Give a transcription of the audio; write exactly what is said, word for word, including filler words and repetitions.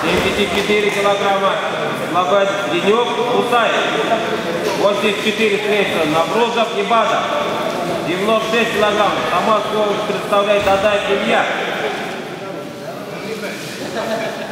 семьдесят четыре килограмма Лободенек Кусаев. восемьдесят четыре средства Наврозов Ибада. девяносто шесть килограмм Самарскую область представляет Адай Илья.